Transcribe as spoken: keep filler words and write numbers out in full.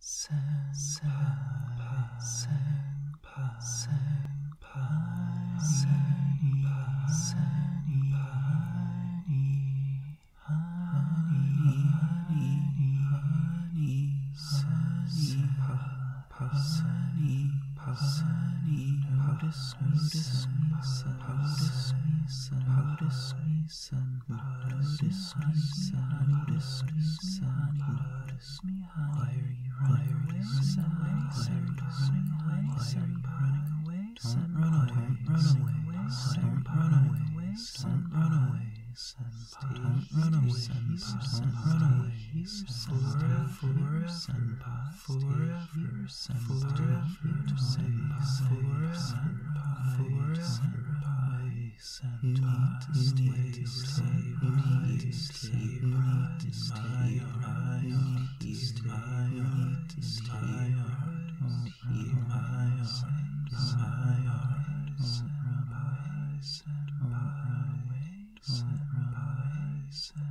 Senpai, senpai, senpai, senpai, senpai, honey, honey, honey, senpai, senpai, notice me, senpai, notice me, senpai, notice me, senpai, notice me, senpai, notice me, senpai, notice me, honey. Why are you running away? Why are you running away? Why are you running away? Don't run away, run away, don't run away, don't run away, senpai, don't run away, senpai, don't run away, forever, forever, senpai, forever, senpai, forever, senpai, you need to stay, stay, you need to stay, you need to stay, you need to stay, you need to stay, don't hear my heart, my heart, don't run away, don't run away, don't run away,